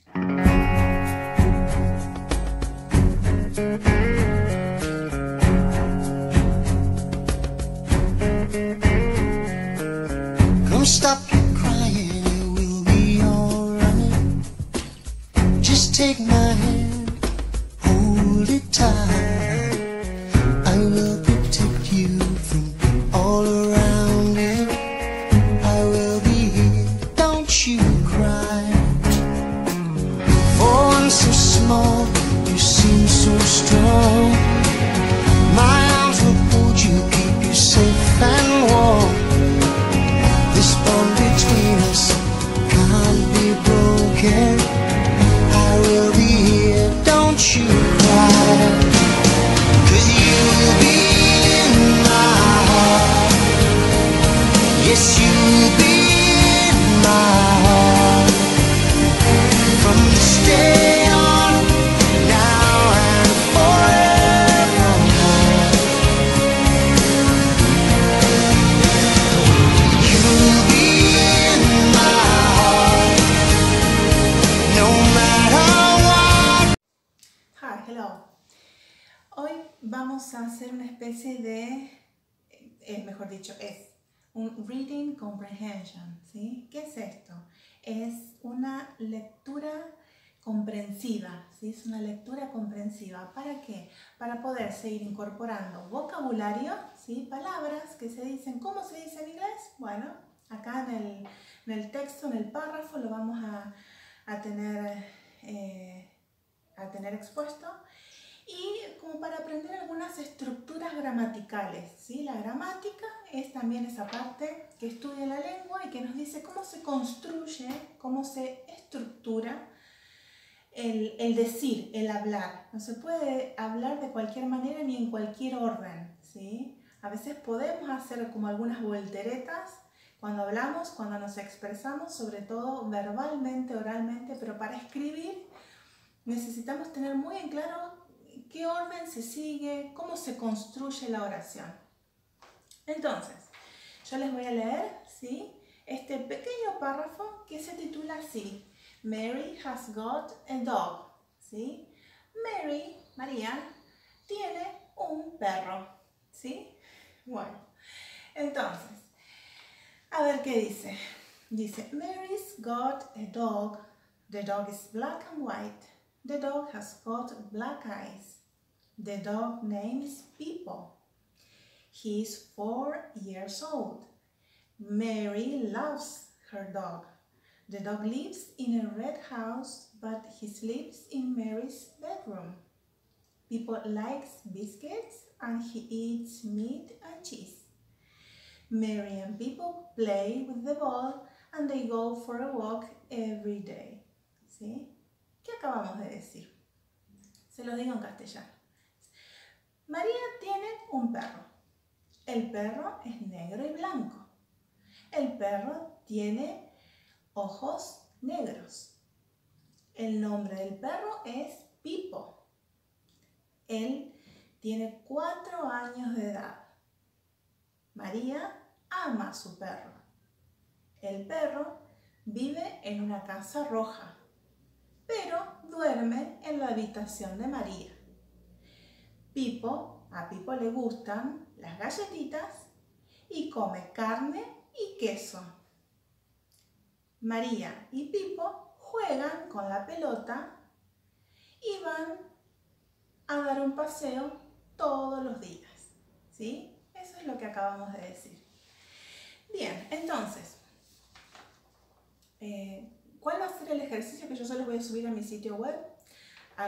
Come stop your crying, it will be alright. Just take my hand, hold it tight. I will protect you from all around you. I will be here, don't you cry. For one so small, you seem so strong. My arms will hold you, keep you safe and warm. This bond between us can't be broken. I will be here, don't you cry. 'Cause you'll be in my heart. Yes, you'll be in my heart. From this day on, now and forevermore. You'll be in my heart, no matter what. Hi, hello. Hoy vamos a hacer una especie de, mejor dicho, es un reading comprehension, ¿sí? ¿Qué es esto? Es una lectura comprensiva, ¿sí? Es una lectura comprensiva. ¿Para qué? Para poder seguir incorporando vocabulario, ¿sí? Palabras que se dicen. ¿Cómo se dice en inglés? Bueno, acá en el texto, en el párrafo, lo vamos a tener expuesto. Y como para aprender algunas estructuras gramaticales, ¿sí? La gramática es también esa parte que estudia la lengua y que nos dice cómo se construye, cómo se estructura el decir, el hablar. No se puede hablar de cualquier manera ni en cualquier orden, ¿sí? A veces podemos hacer como algunas volteretas cuando hablamos, cuando nos expresamos, sobre todo verbalmente, oralmente, pero para escribir necesitamos tener muy en claro qué orden se sigue, cómo se construye la oración. Entonces, yo les voy a leer, ¿sí? Este pequeño párrafo que se titula así: Mary has got a dog, ¿sí? María, tiene un perro, ¿sí? Bueno, entonces, a ver qué dice. Dice, Mary's got a dog. The dog is black and white. The dog has got black eyes. The dog name is Pipo. He is 4 years old. Mary loves her dog. The dog lives in a red house, but he sleeps in Mary's bedroom. Pipo likes biscuits and he eats meat and cheese. Mary and Pipo play with the ball and they go for a walk every day. ¿Sí? ¿Qué acabamos de decir? Se lo digo en castellano. María tiene un perro. El perro es negro y blanco. El perro tiene ojos negros. El nombre del perro es Pipo. Él tiene 4 años de edad. María ama a su perro. El perro vive en una casa roja, pero duerme en la habitación de María. A Pipo le gustan las galletitas y come carne y queso. María y Pipo juegan con la pelota y van a dar un paseo todos los días, ¿sí? Eso es lo que acabamos de decir. Bien, entonces, ¿cuál va a ser el ejercicio que yo solo voy a subir a mi sitio web? A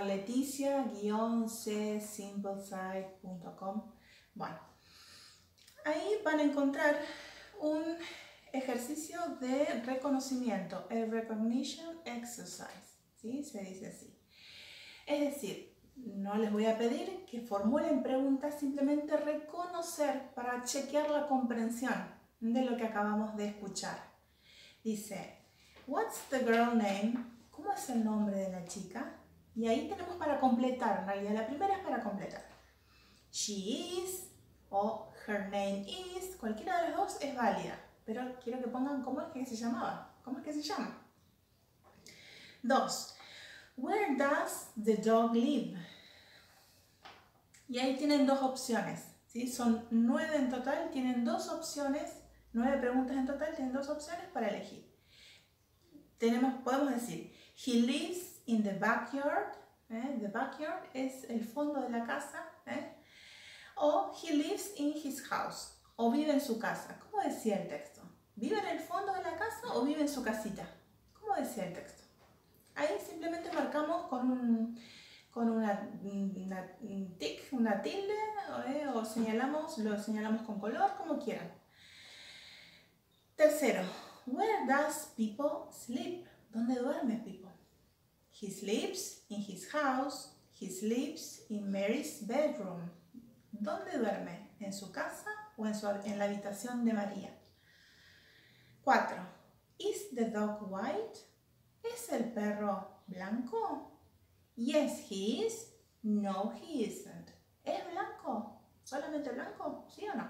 leticia-csimplesite.com. Bueno, ahí van a encontrar un ejercicio de reconocimiento, a recognition exercise, ¿sí? Se dice así. Es decir, no les voy a pedir que formulen preguntas, simplemente reconocer para chequear la comprensión de lo que acabamos de escuchar. Dice, what's the girl name? ¿Cómo es el nombre de la chica? Y ahí tenemos para completar, en realidad la primera es para completar. She is o her name is, cualquiera de las dos es válida, pero quiero que pongan cómo es que se llamaba, cómo es que se llama. 2. Where does the dog live? Y ahí tienen dos opciones, ¿sí? Son 9 en total, tienen dos opciones, 9 preguntas en total, tienen dos opciones para elegir. Podemos decir, he lives in the backyard, the backyard es el fondo de la casa, o he lives in his house, o vive en su casa. ¿Cómo decía el texto? ¿Vive en el fondo de la casa o vive en su casita? ¿Cómo decía el texto? Ahí simplemente marcamos con una tic, una tilde, o lo señalamos con color, como quieran. Tercero, where does people sleep? ¿Dónde duerme people? He sleeps in his house. He sleeps in Mary's bedroom. ¿Dónde duerme? ¿En su casa o en la habitación de María? 4. Is the dog white? ¿Es el perro blanco? Yes, he is. No, he isn't. ¿Es blanco? ¿Solamente blanco? ¿Sí o no?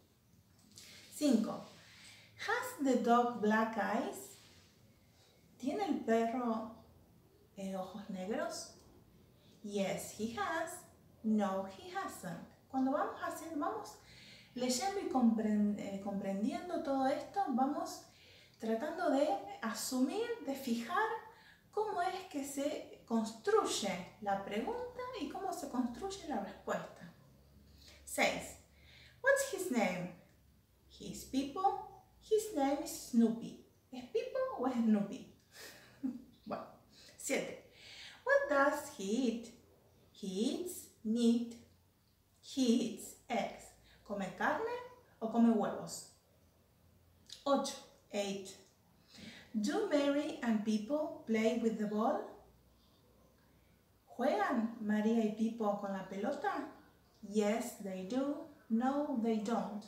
5. Has the dog black eyes? ¿Tiene el perro ojos negros? Yes, he has. No, he hasn't. Cuando vamos leyendo y comprendiendo todo esto, vamos tratando de asumir, de fijar cómo es que se construye la pregunta y cómo se construye la respuesta. 6. What's his name? His people. His name is Snoopy. ¿Es Pipo o es Snoopy? Bueno. 7. What does he eat? He eats meat. He eats eggs. ¿Come carne o come huevos? 8. 8. Do Mary and Pipo play with the ball? ¿Juegan María y Pipo con la pelota? Yes, they do. No, they don't.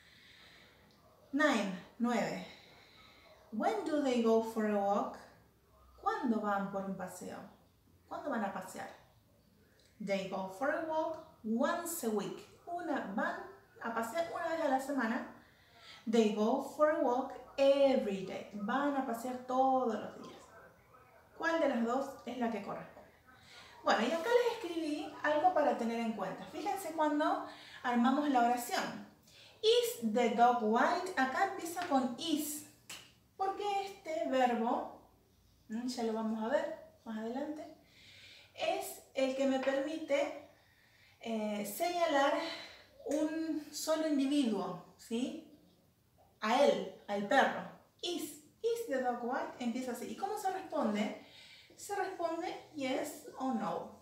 9. When do they go for a walk? ¿Cuándo van por un paseo? ¿Cuándo van a pasear? They go for a walk once a week. Van a pasear una vez a la semana. They go for a walk every day. Van a pasear todos los días. ¿Cuál de las dos es la que corresponde? Bueno, y acá les escribí algo para tener en cuenta. Fíjense cuando armamos la oración. Is the dog white? Acá empieza con is. Porque este verbo, ya lo vamos a ver más adelante, es el que me permite señalar un solo individuo, ¿sí? A él, al perro. Is the dog white? Empieza así. ¿Y cómo se responde? Se responde yes o no.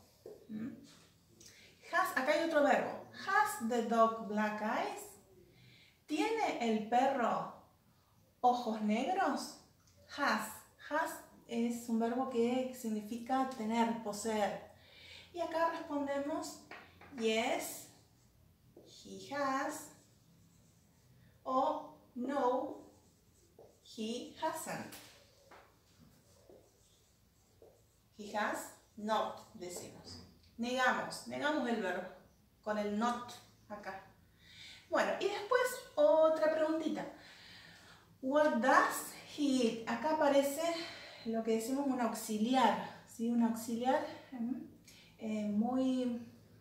Acá hay otro verbo. Has the dog black eyes? ¿Tiene el perro ojos negros? Has es un verbo que significa tener, poseer. Y acá respondemos yes, he has, o no, he hasn't. He has not, decimos. Negamos el verbo con el not acá. Bueno, y después otra preguntita. What does he eat? Acá aparece lo que decimos un auxiliar, ¿sí? Un auxiliar muy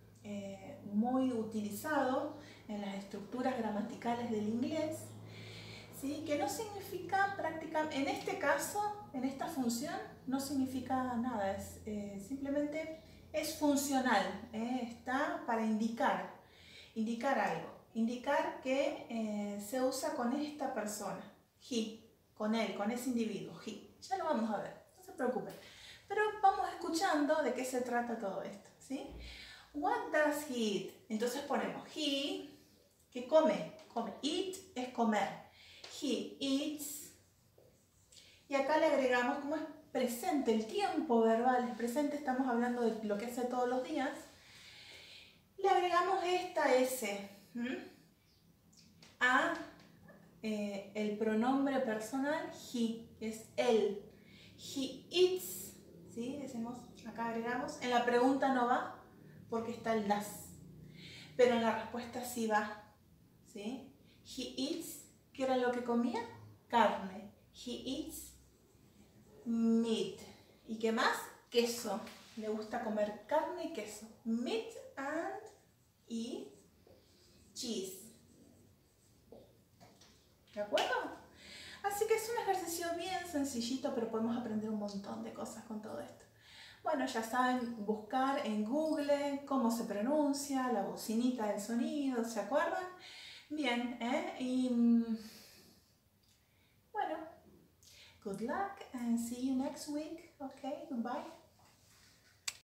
utilizado en las estructuras gramaticales del inglés, ¿sí? Que no significa prácticamente, en este caso, en esta función, no significa nada, simplemente es funcional, está para indicar algo. Indicar que se usa con esta persona, he, con él, con ese individuo, he. Ya lo vamos a ver, no se preocupen. Pero vamos escuchando de qué se trata todo esto, ¿sí? What does he eat? Entonces ponemos he, que come. Eat es comer. He eats. Y acá le agregamos, como es presente, el tiempo verbal es presente, estamos hablando de lo que hace todos los días. Le agregamos esta S. A el pronombre personal he, es él. He eats, ¿sí? Decimos, acá agregamos, en la pregunta no va porque está el das, pero en la respuesta sí va, ¿sí? He eats, ¿qué era lo que comía? Carne. He eats meat. ¿Y qué más? queso. Le gusta comer carne y queso. Meat y cheese. ¿De acuerdo? Así que es un ejercicio bien sencillito, pero podemos aprender un montón de cosas con todo esto. Bueno, ya saben buscar en Google cómo se pronuncia, la bocinita del sonido, ¿se acuerdan? Bien, y bueno, good luck and see you next week. Okay, goodbye.